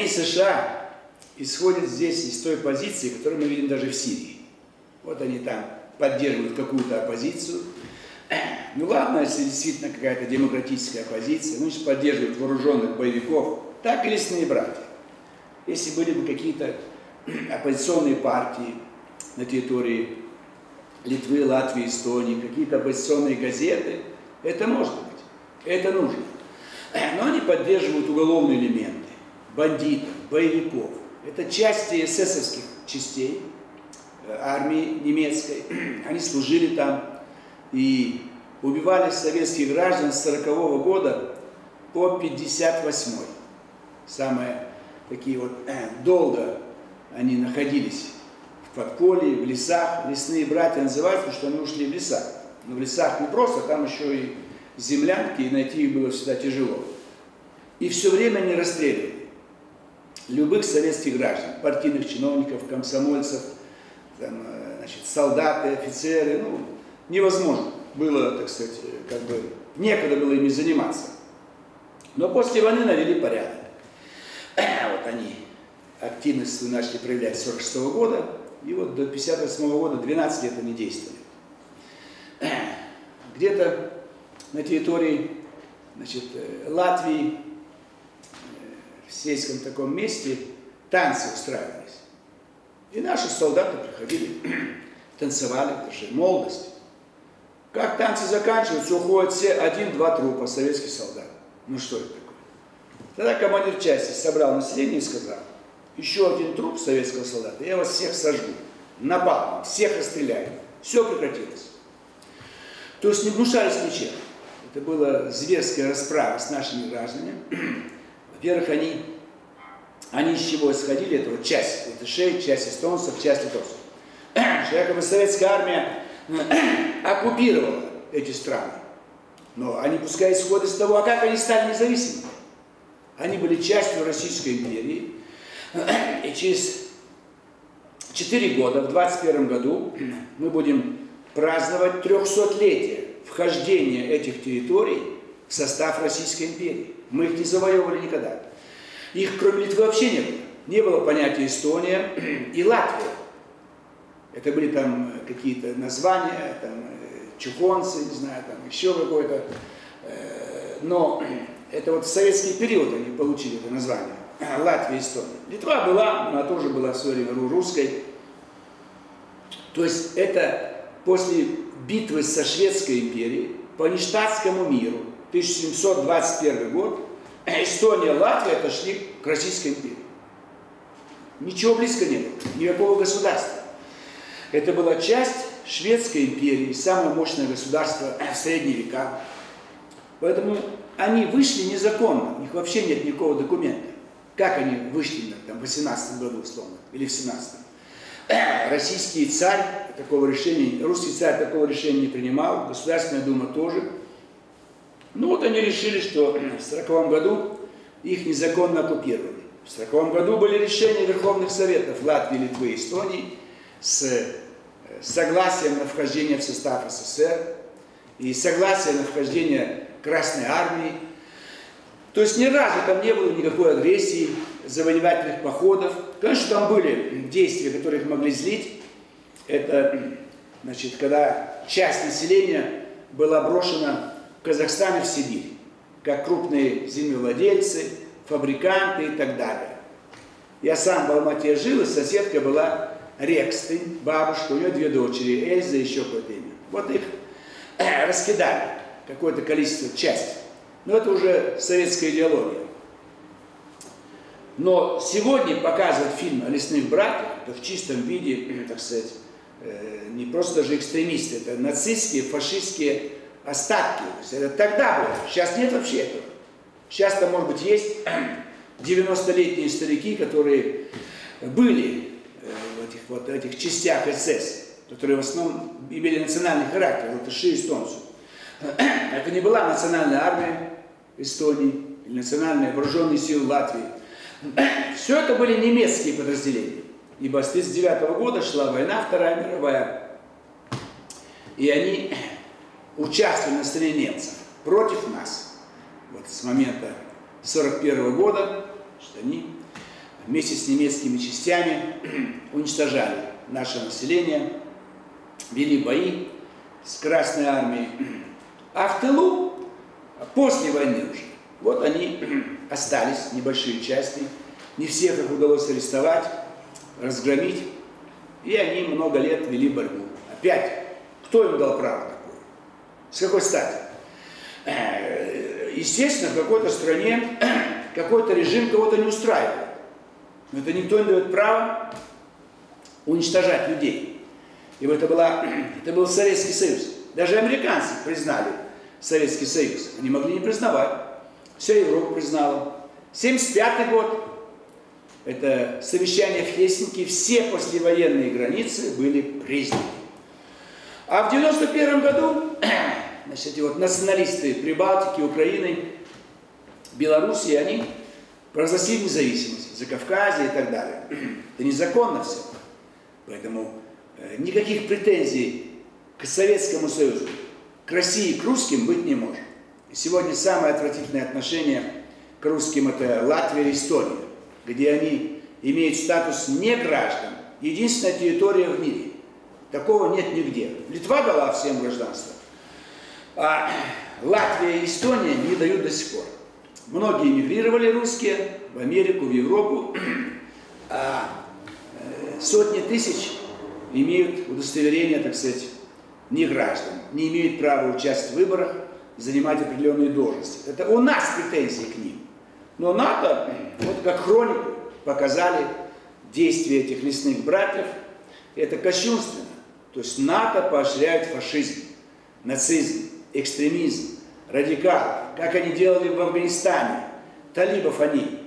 США исходит здесь из той позиции, которую мы видим даже в Сирии. Вот они там поддерживают какую-то оппозицию. Ну ладно, если действительно какая-то демократическая оппозиция, значит поддерживают вооруженных боевиков, так и лесные братья. Если были бы какие-то оппозиционные партии на территории Литвы, Латвии, Эстонии, какие-то оппозиционные газеты, это может быть, это нужно. Но они поддерживают уголовные элементы, бандитов, боевиков. Это части эсэсовских частей армии немецкой. Они служили там и убивали советских граждан с 40-го года по 58-й. Самые такие вот долго они находились в подполье, в лесах. Лесные братья называются, потому что они ушли в леса. Но в лесах не просто, там еще и землянки, и найти их было всегда тяжело. И все время они расстреливали любых советских граждан, партийных чиновников, комсомольцев, там, значит, солдаты, офицеры. Ну, невозможно было, так сказать, как бы некогда было ими заниматься. Но после войны навели порядок. Вот они активность свою начали проявлять с 1946 года, и вот до 1958 года 12 лет они действовали. Где-то на территории, значит, Латвии, в сельском таком месте, танцы устраивались. И наши солдаты приходили, танцевали, это же молодость. Как танцы заканчиваются, уходят все 1-2 трупа советских солдат. Ну что это такое? Тогда командир части собрал население и сказал: еще один труп советского солдата, я вас всех сожгу, напалмом, всех расстреляю. Все прекратилось. То есть не гнушались ничем. Это была зверская расправа с нашими гражданами. Во-первых, они из чего исходили? Это вот часть латышей, часть эстонцев, часть литовцев. Якобы советская армия оккупировала эти страны. Но они пускай исходят из того, а как они стали независимыми. Они были частью Российской империи. И через 4 года, в 21 году, мы будем праздновать 300-летие вхождения этих территорий в состав Российской империи. Мы их не завоевывали никогда. Их, кроме Литвы, вообще не было. Не было понятия Эстония и Латвия. Это были там какие-то названия, там, чухонцы, не знаю, там еще какое-то. Но это вот в советский период они получили это название. Латвия и Эстония. Литва была, она тоже была в свое время русской. То есть это после битвы со Шведской империей по Ништадтскому миру, 1721 год, Эстония и Латвия отошли к Российской империи. Ничего близко не было, никакого государства. Это была часть Шведской империи, самое мощное государство в средние века. Поэтому они вышли незаконно, у них вообще нет никакого документа. Как они вышли там, в 18 году, условно, или в 17-м? Российский царь такого решения, русский царь такого решения не принимал, Государственная Дума тоже. Ну вот они решили, что в 1940 году их незаконно оккупировали. В 1940 году были решения Верховных Советов Латвии, Литвы и Эстонии с согласием на вхождение в состав СССР и согласием на вхождение Красной Армии. То есть ни разу там не было никакой агрессии, завоевательных походов. Конечно, там были действия, которые их могли злить. Это, значит, когда часть населения была брошена в Казахстан и в Сибирь, как крупные землевладельцы, фабриканты и так далее. Я сам в Алмате жил, и соседка была Рекстынь, бабушка, у нее 2 дочери, Эльза и еще какое-то имя. Вот их раскидали, какое-то количество, часть. Но это уже советская идеология. Но сегодня показывать фильм о лесных братьях, это в чистом виде, так сказать, не просто даже экстремисты, это нацистские, фашистские остатки. То есть это тогда было, сейчас нет вообще этого. Сейчас там, может быть, есть 90-летние старики, которые были в этих частях СС, которые в основном имели национальный характер, латыши и эстонцы. Это не была национальная армия Эстонии или национальные вооруженные силы Латвии. Все это были немецкие подразделения. Ибо с 1939 года шла война, Вторая мировая. И они участвовали на стороне немцев против нас. Вот с момента 1941 года, что они вместе с немецкими частями уничтожали наше население, вели бои с Красной армией. А в тылу, после войны уже, вот они остались, небольшие части, не всех их удалось арестовать, разгромить, и они много лет вели борьбу. Опять, кто им дал право такое? С какой стати? Естественно, в какой-то стране какой-то режим кого-то не устраивает. Но это никто не дает права уничтожать людей. И это был Советский Союз. Даже американцы признали Советский Союз. Они могли не признавать. Вся Европа признала. 1975 год. Это совещание в Хельсинки. Все послевоенные границы были признаны. А в 1991 году, значит, эти вот националисты Прибалтики, Украины, Белоруссии, они провозгласили независимость, Закавказье и так далее. Это незаконно все. Поэтому никаких претензий к Советскому Союзу, к России, к русским быть не может. И сегодня самое отвратительное отношение к русским – это Латвия и Эстония, где они имеют статус неграждан, единственная территория в мире. Такого нет нигде. Литва дала всем гражданство, а Латвия и Эстония не дают до сих пор. Многие эмигрировали русские в Америку, в Европу, а сотни тысяч имеют удостоверение, так сказать, неграждан, не имеют права участвовать в выборах, занимать определенные должности. Это у нас претензии к ним. Но НАТО, вот как хронику показали действия этих лесных братьев, это кощунственно. То есть НАТО поощряет фашизм, нацизм, экстремизм, радикалов, как они делали в Афганистане. Талибов они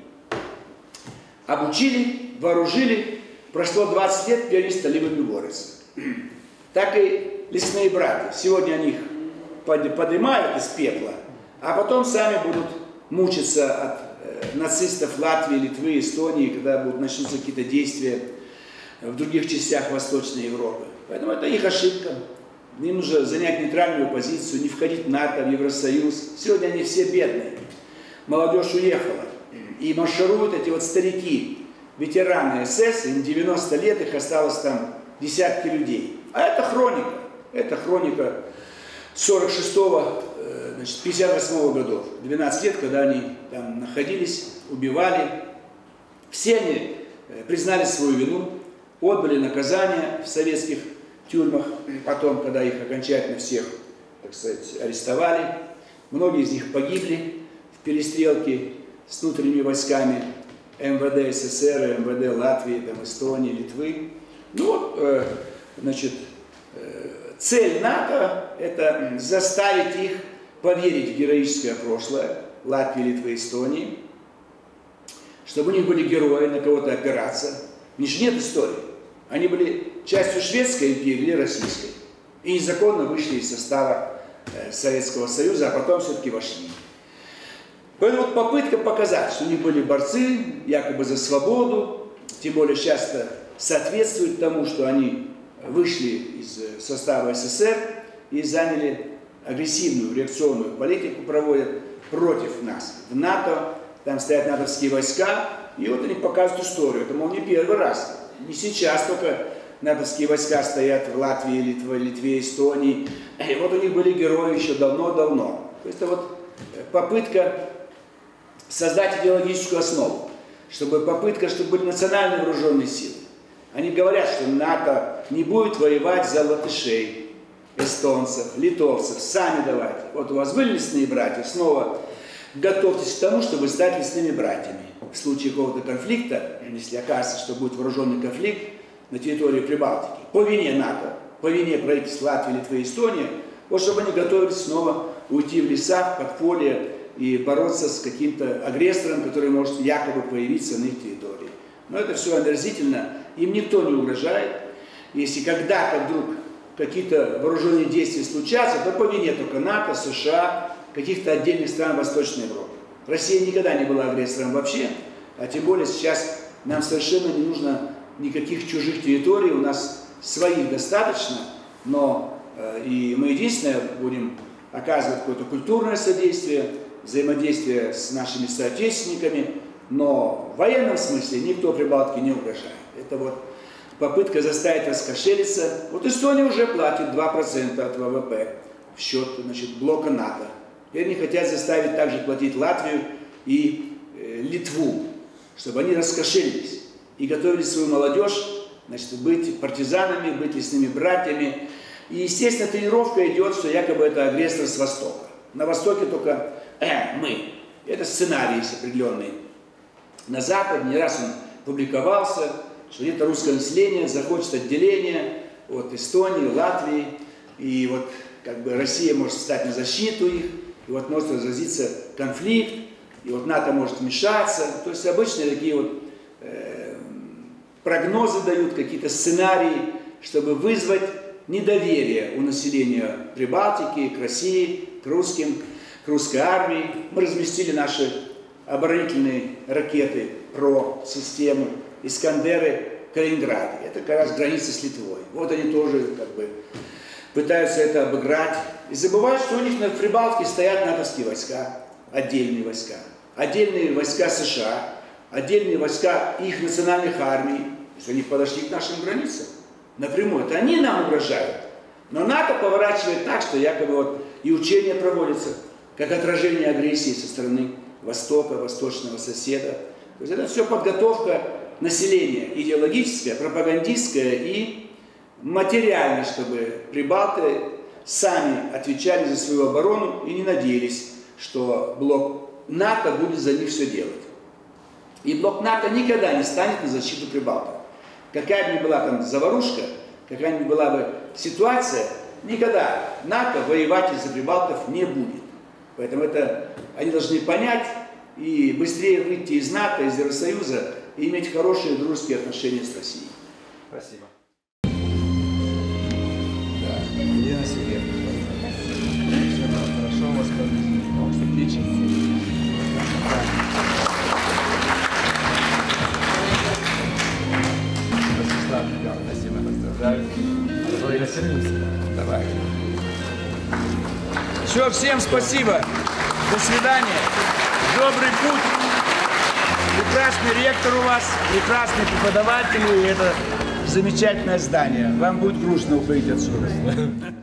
обучили, вооружили, прошло 20 лет, теперь они с талибами борются. Так и лесные братья. Сегодня они их поднимают из пепла, а потом сами будут мучиться от нацистов Латвии, Литвы, Эстонии, когда будут начнутся какие-то действия в других частях Восточной Европы. Поэтому это их ошибка. Им нужно занять нейтральную позицию, не входить в НАТО, в Евросоюз. Сегодня они все бедные. Молодежь уехала. И маршируют эти вот старики, ветераны СС, им 90 лет, их осталось там десятки людей. А это хроника. Это хроника 46-го, 58-го годов. 12 лет, когда они там находились, убивали. Все они признали свою вину, отбыли наказание в советских тюрьмах, потом, когда их окончательно всех, так сказать, арестовали. Многие из них погибли в перестрелке с внутренними войсками МВД СССР, МВД Латвии, там, Эстонии, Литвы. Ну вот, значит, цель НАТО – это заставить их поверить в героическое прошлое Латвии, Литвы, Эстонии, чтобы у них были герои, на кого-то опираться. У них же нет истории. Они были частью Шведской империи или Российской. И незаконно вышли из состава Советского Союза, а потом все-таки вошли. Поэтому вот попытка показать, что у них были борцы якобы за свободу, тем более часто соответствует тому, что они вышли из состава СССР и заняли агрессивную реакционную политику, проводят против нас. В НАТО, там стоят натовские войска, и вот они показывают историю. Это, мол, не первый раз. Не сейчас только натовские войска стоят в Латвии, Литве, Эстонии. И вот у них были герои еще давно-давно. Это вот попытка создать идеологическую основу, чтобы были национальные вооруженные силы. Они говорят, что НАТО не будет воевать за латышей, эстонцев, литовцев. Сами давайте. Вот у вас были лесные братья, снова готовьтесь к тому, чтобы стать лесными братьями. В случае какого-то конфликта, если окажется, что будет вооруженный конфликт на территории Прибалтики, по вине НАТО, по вине правительств Латвии, Литвы и Эстонии, вот чтобы они готовились снова уйти в леса, в подполье и бороться с каким-то агрессором, который может якобы появиться на их территории. Но это все омерзительно, им никто не угрожает. Если когда-то вдруг какие-то вооруженные действия случатся, то по вине только НАТО, США, каких-то отдельных стран Восточной Европы. Россия никогда не была агрессором вообще, а тем более сейчас нам совершенно не нужно никаких чужих территорий, у нас своих достаточно, но и мы единственное будем оказывать какое-то культурное содействие, взаимодействие с нашими соотечественниками, но в военном смысле никто Прибалтике не угрожает. Это вот попытка заставить раскошелиться. Вот Эстония уже платит 2% от ВВП в счет, значит, блока НАТО. Теперь они хотят заставить также платить Латвию и Литву, чтобы они раскошелились и готовили свою молодежь, значит, быть партизанами, быть лесными братьями. И, естественно, тренировка идет, что якобы это агрессор с Востока. На Востоке только мы. Это сценарий есть определенный. На Западе не раз он публиковался, что где-то русское население захочет отделения от Эстонии, Латвии. И вот как бы Россия может встать на защиту их, и вот может разразиться конфликт, и вот НАТО может вмешаться. То есть обычные такие вот прогнозы дают, какие-то сценарии, чтобы вызвать недоверие у населения Прибалтики, к России, к русским, к русской армии. Мы разместили наши оборонительные ракеты ПРО-системы «Искандеры» в Калининграде. Это как раз граница с Литвой. Вот они тоже как бы пытаются это обыграть. И забывают, что у них на Прибалтике стоят натовские войска, отдельные войска США, отдельные войска их национальных армий, если они подошли к нашим границам напрямую. Это они нам угрожают. Но НАТО поворачивает так, что якобы вот и учения проводятся, как отражение агрессии со стороны Востока, восточного соседа. То есть это все подготовка населения идеологическая, пропагандистская и материальная, чтобы прибалты сами отвечали за свою оборону и не надеялись, что блок НАТО будет за них все делать. И блок НАТО никогда не станет на защиту Прибалтов. Какая бы ни была там заварушка, какая ни была бы ситуация, никогда НАТО воевать из-за Прибалтов не будет. Поэтому это они должны понять и быстрее выйти из НАТО, из Евросоюза и иметь хорошие дружеские отношения с Россией. Спасибо. Да, Елена Сергеевна. Хорошо у вас отлично. Спасибо, поздравляю. Давай. Все, всем спасибо. До свидания. Добрый путь. Прекрасный ректор у вас, прекрасные преподаватели. И это замечательное здание. Вам будет грустно уходить отсюда.